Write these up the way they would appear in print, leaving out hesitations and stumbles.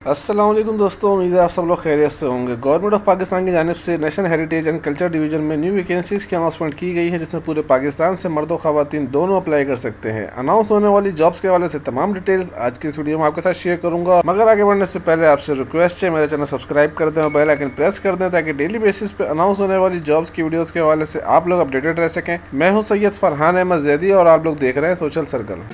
अस्सलाम वालेकुम दोस्तों, उम्मीद है आप सब लोग खैरियत से होंगे। गवर्नमेंट ऑफ पाकिस्तान की जानिब से national heritage and culture division में न्यू वैकेंसीज़ की अनाउंसमेंट की गई है, जिसमें पूरे पाकिस्तान से मर्द और ख़वातीन दोनों अप्लाई कर सकते हैं। अनाउंस होने वाली जॉब्स के हवाले से तमाम डिटेल्स आज की इस वीडियो में आपके साथ शेयर करूंगा। मगर आगे बढ़ने से पहले आपसे रिक्वेस्ट है, मेरे चैनल सब्सक्राइब कर दें और बेल आइकन प्रेस कर दें, ताकि डेली बेसिस पे अनाउंस होने वाली जॉब्स की वीडियोज़ के हवाले से आप लोग अपडेटेड रह सकें। मैं हूँ सैयद फरहान अहमद जैदी और आप लोग देख रहे हैं सोशल सर्कल।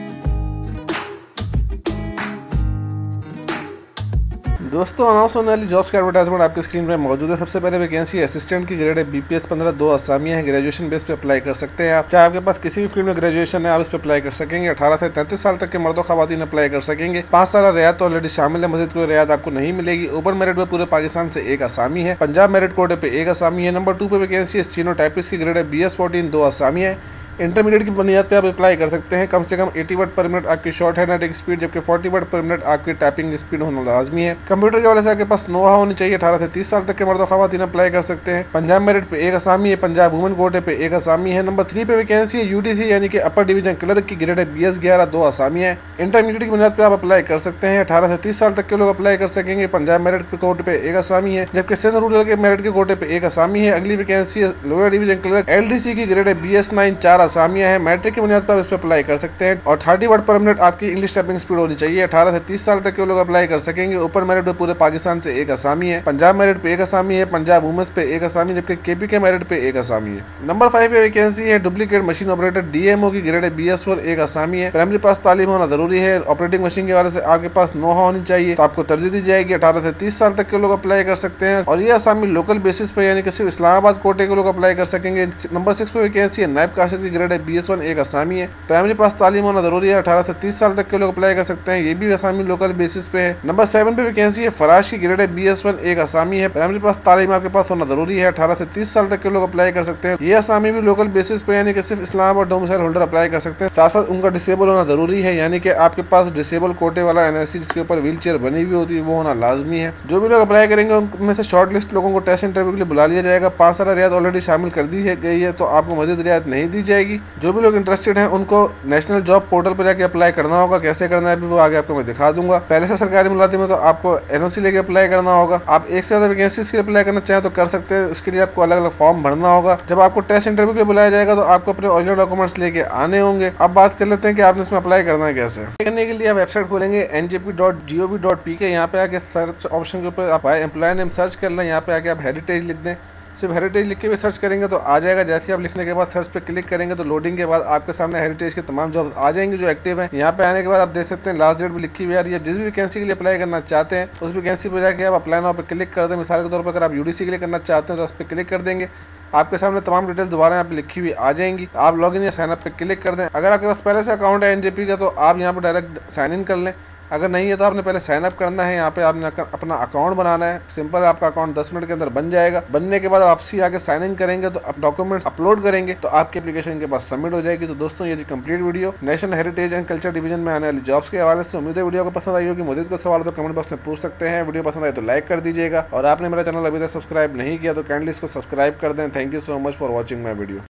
दोस्तों, अनाउंस होने वाली जॉब्स का एडवर्टाइजमेंट आपकी स्क्रीन पर मौजूद है। सबसे पहले वैकेंसी असिस्टेंट की, ग्रेड है BPS 15, 2 असामियाँ हैं। ग्रेजुएशन बेस पे अप्लाई कर सकते हैं आप। चाहे आपके पास किसी भी फील्ड में ग्रेजुएशन है, आप इस पर अप्लाई कर सकेंगे। 18 से 33 साल तक के मर्दों खवातीन अप्लाई कर सकेंगे। 5 साल रियायत तो ऑलरेडी शामिल है, मजीद कोई रियायत आपको नहीं मिलेगी। ओपन मेरिट में पूरे पाकिस्तान से एक असामी है। पंजाब मेरिट कोटे पे एक असामी है। नंबर 2 पे वैकेंसी है स्टीनो टाइपिस्ट की, ग्रेड है BS 14, 2 असामी है। इंटरमीडिएट की बुनियाद पे आप अप्लाई कर सकते हैं। कम से कम 80 वर्ड पर मिनट आपकी शॉर्ट हैंड राइटिंग स्पीड, जबकि 40 वर्ड पर मिनट आपकी टाइपिंग स्पीड होना लाजमी है। कंप्यूटर के वाले से आपके पास नोहा होनी चाहिए। 18 से 30 साल तक के मर्द खवातीन अप्लाई कर सकते हैं। पंजाब मेरिट पे एक असामी है। पंजाब वुमेन कोटे पे एक असामी है। नंबर 3 पे वैकेंसी है UDC यानी कि अपर डिवीजन क्लर्क की, ग्रेड है BS 11, 2 असामी है। इंटरमीडिएट की बुनियाद पे आप अप्लाई कर सकते हैं। 18 से 30 साल तक के लोग अप्लाई कर सकेंगे। पंजाब मेरिट पे कोटे पे एक असामी है, जबकि सिंध रूरल के मेरिट के कोटे पे एक असामी है। अगली वैकेंसी है लोअर डिवीजन क्लर्क LDC की, ग्रेड है BS 9, 4 असामियां है। मैट्रिक की बुनियाद पर इस पर अप्लाई कर सकते हैं और 30 वर्ड पर मिनट आपकी इंग्लिश टाइपिंग स्पीड होनी चाहिए। 18 से 30 साल तक के लोग अप्लाई कर सकेंगे। ऊपर मेरिट पे पूरे पाकिस्तान से एक असामी है। पंजाब मेरिट पे एक असामी है। पंजाब वुमेन्स पे एक असामी, जबकि KP के मेरिट पे एक असामी है। नंबर 5 पे वैकेंसी है डुप्लीकेट मशीन ऑपरेटर DMO की, ग्रेड है BS 4, एक असामी है। प्राइमरी पास तालीम होना जरूरी है। ऑपरेटिंग मशीन के बारे से आपके पास नोहा होनी चाहिए, तो आपको तरजीह दी जाएगी। 18 से 30 साल तक के लोग अप्लाई कर सकते हैं और ये असामी लोकल बेसिस पे यानी कि सिर्फ इस्लामाबाद कोटे के लोग अप्लाई कर सकेंगे। नंबर 6 पे वैकेंसी है नायब काशिद की, ग्रेड है BS 1, एक असामी है। प्राइमरी पास तालीम होना जरूरी है। 18 से 30 साल तक के लोग अप्लाई कर सकते हैं। ये भी असामी लोकल बेसिस पे है। नंबर 7 पे वैकेंसी है फराश की, ग्रेड है BS 1, एक असामी है। प्राइमरी पास तालीम आपके पास होना जरूरी है। 18 से 30 साल तक के लोग अप्लाई कर सकते हैं। ये असामी भी लोकल बेसिस पे यानी कि सिर्फ इस्लामाबाद डोमिसाइल होल्डर अप्लाई कर सकते हैं। साथ साथ उनका डिसेबल होना जरूरी है, यानी कि आपके पास डिसेबल कोटे वाला NLC जिसके ऊपर व्हील चेयर बनी हुई होती है वो होना लाजमी है। जो भी लोग अप्लाई करेंगे उनमें से शॉर्ट लिस्ट लोगों को टेस्ट इंटरव्यू के लिए बुला लिया जाएगा। 5 साल रियायत ऑलरेडी शामिल कर दी गई है, तो आपको मजीद रियायत नहीं दी जाएगी। जो भी लोग इंटरेस्टेड हैं उनको नेशनल जॉब पोर्टल पर जाके अप्लाई करना होगा। कैसे करना है अभी वो आगे आपको मैं दिखा दूंगा। पहले से सरकारी मुलाजिम में तो आपको NOC लेके अप्लाई करना होगा। आप एक से ज्यादा वैकेंसीज के लिए अप्लाई करना चाहें तो कर सकते हैं। उसके लिए आपको अलग अलग फॉर्म भरना होगा। जब आपको टेस्ट इंटरव्यू के लिए बुलाया जाएगा तो आपको अपने ओरिजिनल डॉक्यूमेंट्स लेके आने होंगे। अब बात कर लेते हैं कि आपने इसमें अप्लाई करना है कैसे। करने के लिए आप वेबसाइट खोलेंगे njp.gov.pk। यहाँ पे आके सर्च ऑप्शन के ऊपर आप एम्प्लॉय नेम सर्च कर लें। यहाँ पे आके आप हेरिटेज लिख दें। सिर्फ हेरिटेज लिख के भी सर्च करेंगे तो आ जाएगा। जैसे ही आप लिखने के बाद सर्च पे क्लिक करेंगे तो लोडिंग के बाद आपके सामने हेरिटेज के तमाम जॉब्स आ जाएंगे जो एक्टिव हैं। यहाँ पे आने के बाद आप देख सकते हैं लास्ट डेट भी लिखी हुई आ रही है। जिस भी वैकेंसी के लिए अप्लाई करना चाहते हैं उस वैकेंसी पर जाकर आप अप्लाई नाउ पे क्लिक कर दें। मिसाल के तौर पर अगर आप UDC के लिए करना चाहते हैं तो उस पर क्लिक कर देंगे। आपके सामने तमाम डिटेल्स दोबारा यहाँ पे लिखी हुई आ जाएंगी। आप लॉगिन या साइन अप पे क्लिक कर दें। अगर आपके पास पहले से अकाउंट है NJP का तो आप यहाँ पे डायरेक्ट साइन इन कर लें। अगर नहीं है तो आपने पहले साइन अप करना है। यहाँ पे आपने अपना अकाउंट बनाना है। सिंपल, आपका अकाउंट 10 मिनट के अंदर बन जाएगा। बनने के बाद वापसी आके साइन इन करेंगे तो आप डॉक्यूमेंट्स अपलोड करेंगे तो आपकी एप्लीकेशन के पास सबमिट हो जाएगी। तो दोस्तों, ये थी complete video national heritage and culture division में आने वाली जॉब्स के हवाले से। उम्मीद है वीडियो को पसंद आई होगी। मजीद को सवाल तो कमेंट बॉक्स में पूछ सकते हैं। वीडियो पसंद आए तो लाइक कर दीजिएगा और आपने मेरा चैनल अभी तक सब्सक्राइब नहीं किया तो काइंडली इसको सब्सक्राइब कर दें। Thank you so much for watching my video.